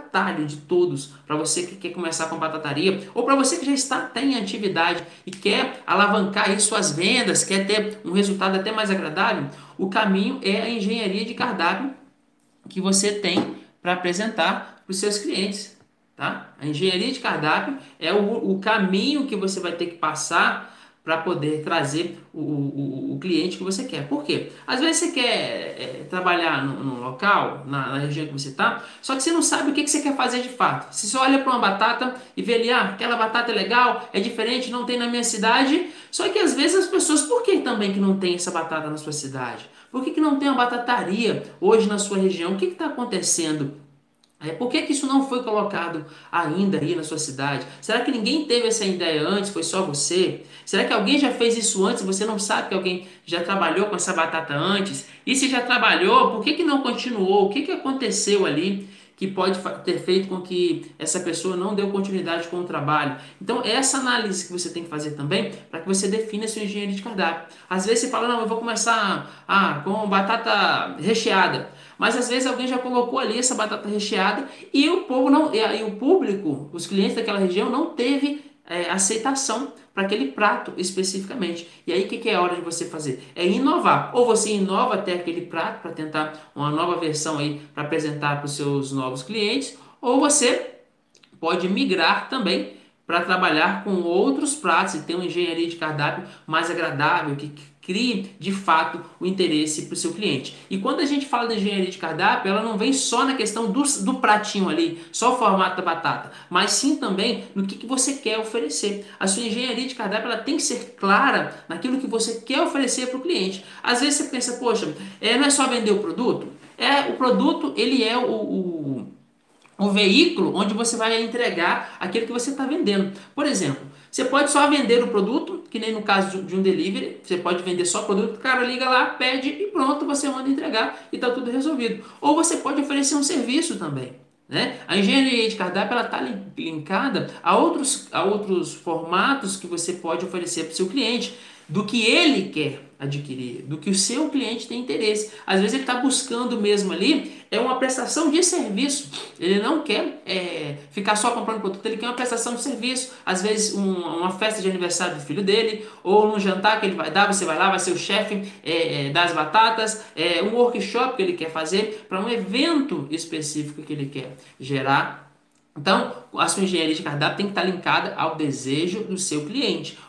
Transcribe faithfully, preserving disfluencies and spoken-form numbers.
atalho de todos para você que quer começar com batataria ou para você que já está até em atividade e quer alavancar aí suas vendas, quer ter um resultado até mais agradável. O caminho é a engenharia de cardápio que você tem para apresentar para os seus clientes, tá? A engenharia de cardápio é o, o caminho que você vai ter que passar para poder trazer o, o, o cliente que você quer. Por quê? Às vezes você quer é, trabalhar no, no local, na, na região que você está, só que você não sabe o que, que você quer fazer de fato. Você só olha para uma batata e vê ali, ah, aquela batata é legal, é diferente, não tem na minha cidade. Só que às vezes as pessoas, por que também que não tem essa batata na sua cidade? Por que que não tem uma batataria hoje na sua região? O que está acontecendo? É, por que que isso não foi colocado ainda aí na sua cidade? Será que ninguém teve essa ideia antes? Foi só você? Será que alguém já fez isso antes e você não sabe que alguém já trabalhou com essa batata antes? E se já trabalhou, por que que não continuou? O que que aconteceu ali que pode fa- ter feito com que essa pessoa não deu continuidade com o trabalho? Então, é essa análise que você tem que fazer também para que você defina a sua engenharia de cardápio. Às vezes você fala, não, eu vou começar ah, com batata recheada. Mas às vezes alguém já colocou ali essa batata recheada e o povo não, e aí o público, os clientes daquela região não teve é, aceitação para aquele prato especificamente. E aí o que, que é a hora de você fazer? É inovar. Ou você inova até aquele prato para tentar uma nova versão aí para apresentar para os seus novos clientes, ou você pode migrar também para trabalhar com outros pratos e ter uma engenharia de cardápio mais agradável, que crie de fato o interesse para o seu cliente. E quando a gente fala de engenharia de cardápio, ela não vem só na questão do, do pratinho ali, só o formato da batata, mas sim também no que, que você quer oferecer. A sua engenharia de cardápio ela tem que ser clara naquilo que você quer oferecer para o cliente. Às vezes você pensa, poxa, é, não é só vender o produto? É, o produto ele é o, o o veículo onde você vai entregar aquilo que você está vendendo. Por exemplo, você pode só vender o produto, que nem no caso de um delivery, você pode vender só o produto, o cara liga lá, pede e pronto, você manda entregar e está tudo resolvido. Ou você pode oferecer um serviço também. Né? A engenharia de cardápio está linkada a outros, a outros formatos que você pode oferecer para o seu cliente, do que ele quer adquirir, do que o seu cliente tem interesse. Às vezes ele está buscando mesmo ali é uma prestação de serviço. Ele não quer é, ficar só comprando produto, ele quer uma prestação de serviço. Às vezes um- uma festa de aniversário do filho dele, ou num jantar que ele vai dar, você vai lá, vai ser o chefe é, é, das batatas, é, um workshop que ele quer fazer para um evento específico que ele quer gerar. Então, a sua engenharia de cardápio tem que estar linkada ao desejo do seu cliente.